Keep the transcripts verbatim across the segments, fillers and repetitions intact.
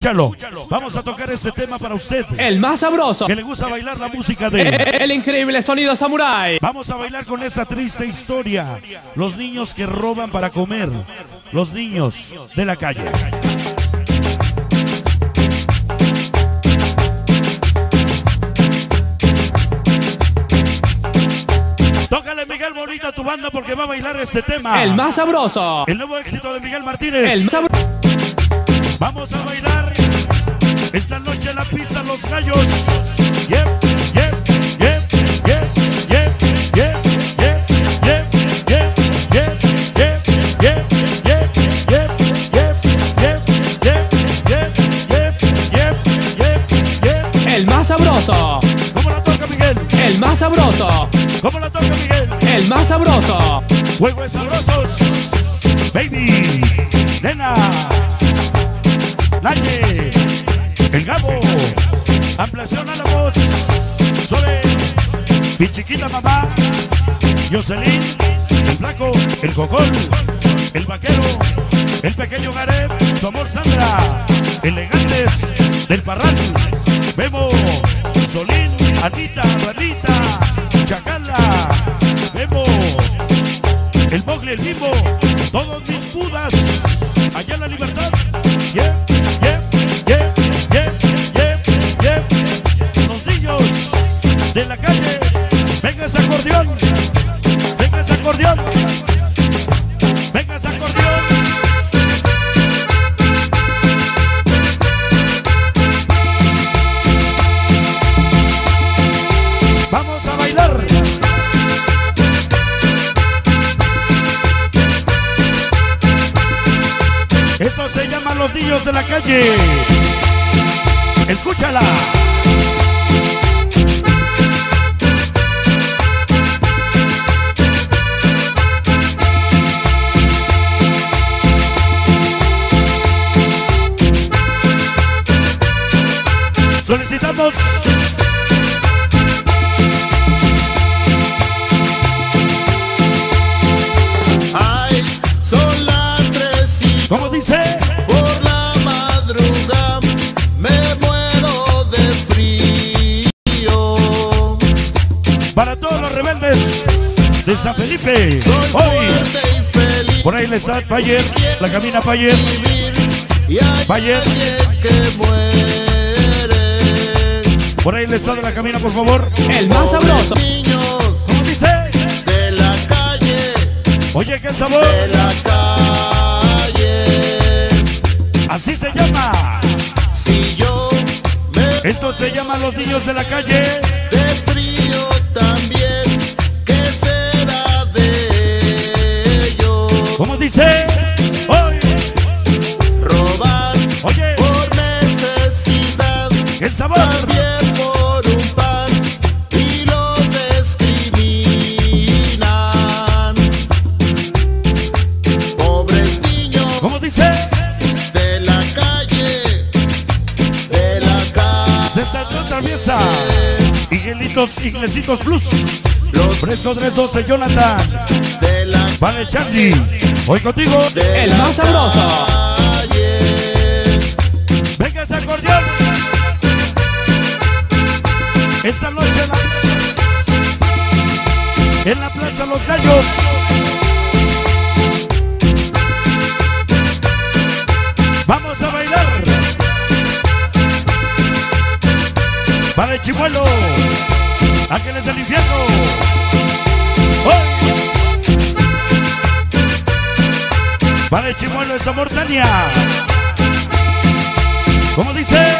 Escúchalo. Vamos a tocar este tema para usted, el más sabroso, que le gusta bailar la música de el, el increíble sonido Samurai. Vamos a bailar con esta triste historia. Los niños que roban para comer. Los niños de la calle. Tócale, Miguel, bonita tu banda, porque va a bailar este tema. El más sabroso. El nuevo éxito de Miguel Martínez. El más sabroso. Vamos a bailar esta noche en la pista Los Gallos. Yep, yep, yep, yep, yep, yep, yep, yep, yep, yep, yep, yep, yep, yep, yep, yep, yep, yep, yep, yep. El más sabroso. ¿Cómo la toca, Miguel? El más sabroso. ¿Cómo la toca, Miguel? El más sabroso. Juegos sabrosos. Baby, nena, Naye, el Gabo, ampliación a la voz, Sole, mi chiquita mamá, Jocelyn, el flaco, el cocol, el vaquero, el pequeño Gareth, su amor Sandra, elegantes del Parral, Memo, Solín, Anita, Ranita, Chacala, Memo, el Mogli, el Bimbo, todos mis budas, allá en la Libertad. Yeah, yeah, yeah, yeah, yeah, yeah. Los niños de la calle, venga ese acordeón, venga ese acordeón, venga ese acordeón. Vamos a bailar. Esto se llama Los Niños de la Calle. Escúchala. Solicitamos ¿cómo dice? Por la madrugada me muero de frío. Para todos los rebeldes de San Felipe, Soy hoy fuerte y feliz. por ahí les da Payer, la camina Payer, Y hay Payer, alguien que muere. por ahí les da de la camina, por favor. El más sabroso. Niños ¿Cómo dice? de la calle, Oye, qué sabor. de la calle. Así se llama. Si yo me Esto se llama Los Niños de la Calle. de frío también, ¿qué será de ellos? ¿Cómo dice? Hoy, Robar oye, por necesidad, el sabor. también por un pan, y los discriminan. Pobres niños ¿Cómo dice? de la calle, de la calle. Sensación traviesa. Miguelitos, Iglesitos Plus. Los Fresco tres doce, Jonathan. de la Vale, Charlie. Hoy contigo. de El la más sabroso. calle. Venga ese acordeón. Esta noche en la, en la Plaza Los Gallos. Vamos a bailar. Para el Chimuelo, Ángeles del Infierno. Hoy. Para el Chimuelo es Amor Tania. ¿Cómo dice?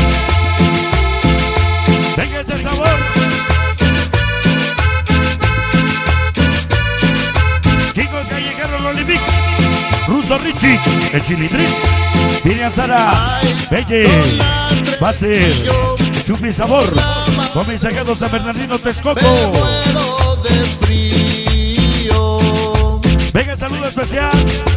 Venga ese sabor. Chicos Callejeros, los Limix, Russo Richie, el Chilindrín, Miriam Sara, Belle, Baser, Chupi Sabor, Comisariado San Bernardino Texcoco. Me muero de frío. Venga, saludo especial.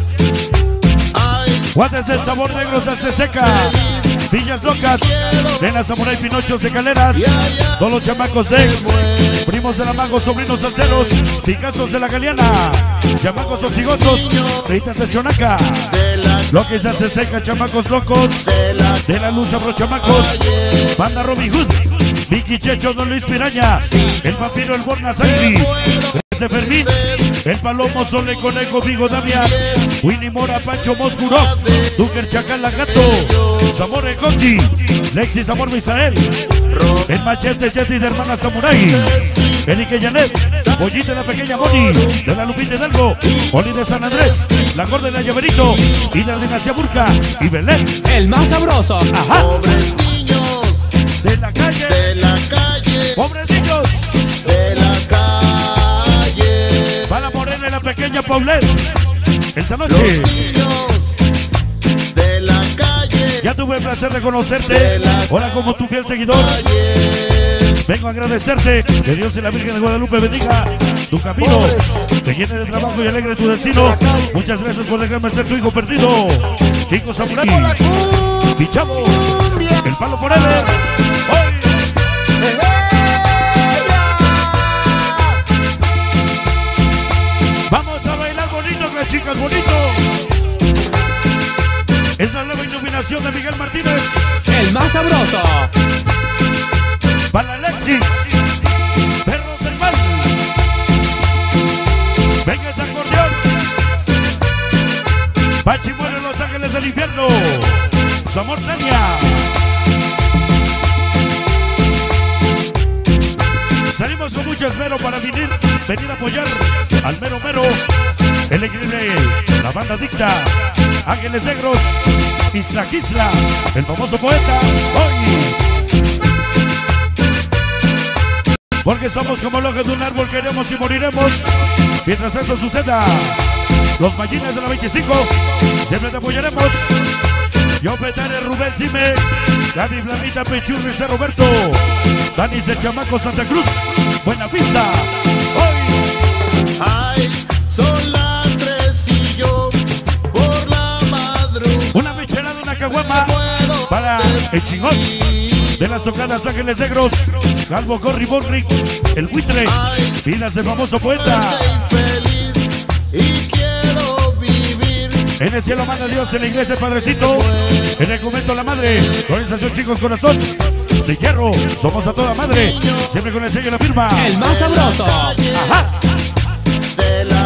Ay, Guantes del Sabor Negros de Ceseca, Villas Locas, Nena Samurai Pinochos de Caleras, todos los chamacos de primos de la Mago, sobrinos salseros, Picazos de la Galeana, chamacos osigosos, reitas de Chonaca, de la Lo que se hace seca, chamacos locos. De la luz abro, chamacos. Banda Robin Hood. Vicky Checho, Don Luis Piraña. El vampiro, el Borna Sangri. Ese Fermín. El Palomo, Sole, Conejo, Vigo, Damián. Winnie Mora, Pancho, Moscuro. Duker, Chacal, Gato. Zamor, el Conti. Lexi, Zamor, Misael. El Machete, Jetty de Hermana Samurai. Enrique Janet. Bollita, la pequeña Moni. De la Lupita Hidalgo. Oli de San Andrés. La Gorda de la Llaverito. Y la Dinastía Burka. Y Belén. El más sabroso. Ajá. Pobres niños De la calle. de la calle, Pobres niños. de la calle. Para Morena y la pequeña Paulette. Esa Los noche. niños de la calle, Ya tuve el placer de conocerte. Hola, como tu fiel seguidor. calle. Vengo a agradecerte. Que Dios y la Virgen de Guadalupe bendiga tu camino. Te llene de trabajo y alegre tu destino. Muchas gracias por dejarme ser tu hijo perdido. Chico Samurai. Pichavo. El palo por él. Hoy. Vamos a bailar bonito, las chicas, bonito. Es la nueva iluminación de Miguel Martínez. El más sabroso. Para Alexis. Perros del Mal. Venga ese acordeón. Pachi muere en Los Ángeles del Infierno. Zamor Tania. Salimos con mucho esmero para venir, venir a apoyar al mero mero, el increíble, la banda Dicta, Ángeles Negros, Isla Isla, el famoso poeta, hoy. Porque somos como hojas de un árbol, queremos y moriremos. Mientras eso suceda, los Mallines de la veinticinco, siempre te apoyaremos. Yo, Petare, Rubén Cime, Dani Blanita, Pechurri, C. Roberto, Dani el Chamaco, Santa Cruz, Buena Vista. Hoy. Ay, son las tres y yo por la madrugada Una michelada, una caguama puedo para el chingón de las tocadas Ángeles Negros, Calvo Corri Borri, el buitre, Pilas, el famoso poeta. y feliz y quiero vivir. En el cielo manda Dios, en la iglesia el Padrecito, en el convento la Madre, organización Chicos Corazón, de hierro, somos a toda madre, siempre con el sello y la firma. El más sabroso. Ajá. De la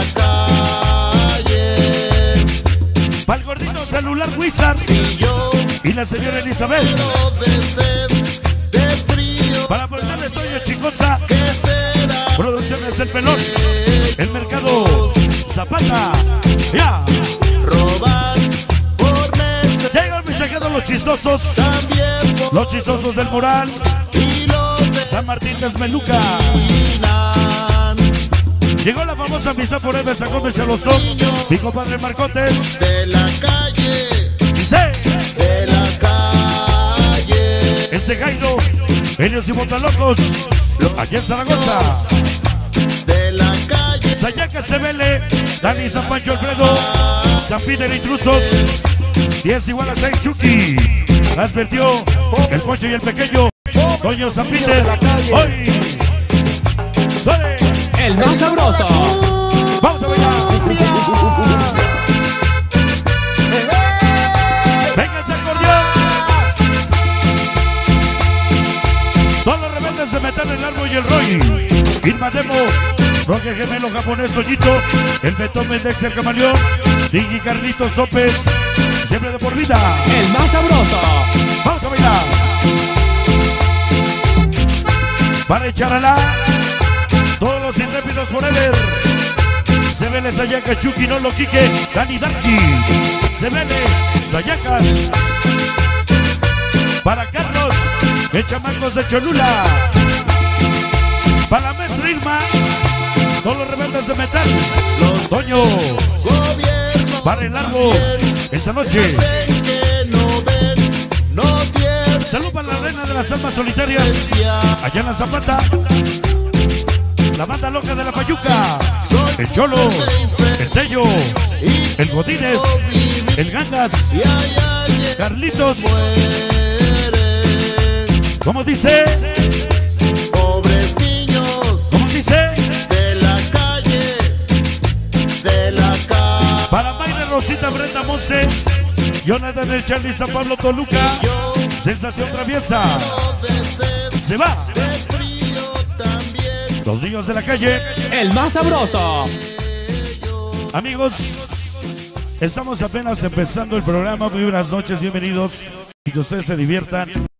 calle, Pa'l gordito celular Wizard y yo y la señora Elizabeth. quiero de sed, de frío, Para ponerle estoy Chicosa, que será Producciones El Pelón, el mercado Zapata. Ya. robar por meses, Llegan mis sacados los chistosos, también por los chistosos del Moral, y los de San Martín de Esmeluca. Milan. Llegó la famosa amistad por Ever Sacón de Chalostón, mi compadre Marcotes. De la calle, Dice, de la calle, ese Jairo, Helios y Montalocos, aquí en Zaragoza. de la calle, Sayaca Sebele, Dani San Pancho Alfredo, San Peter Intrusos, diez igual a seis Chucky. Advirtió el Pocho y el Pequeño, Doño San Peter. Hoy, ¡sale! El más sabroso. ¡Vamos a bailar! ¡Venga ese acordeón! Todos los rebeldes se metan el Largo y el Roy. Irma Demo, Roque Gemelo, Japonés, Toñito, el Betón Mendex, el Camaleón, Digi Carlitos, Sopes, siempre de por vida. El más sabroso. ¡Vamos a bailar! Para echarla, todos los intrépidos por Ever. Se vele Sayacas, Chucky, Nolo, Quique, Dani Darky. Se vele Sayacas. Para Carlos, el Chamacos de Cholula. Para la maestra Irma, todos los rebeldes de metal. los Toño, gobiernos para el Largo, esta noche. dicen que no ven, no tienen Salud para la reina de las almas solitarias, ciencia. allá en la Zapata. La banda loca de la Payuca, el Cholo, el Tello, el Godínez, el Gangas, Y allá llega Carlitos. muere. ¿Cómo dice? Pobres niños ¿Cómo dice? de la calle, de la calle, Para Mayra, Rosita, Brenda, Monse, Jonathan el Charlie San Pablo Toluca. Sensación traviesa. Se va. Los niños de la calle. El más sabroso. Amigos, estamos apenas empezando el programa. Muy buenas noches, bienvenidos. Y que ustedes se diviertan.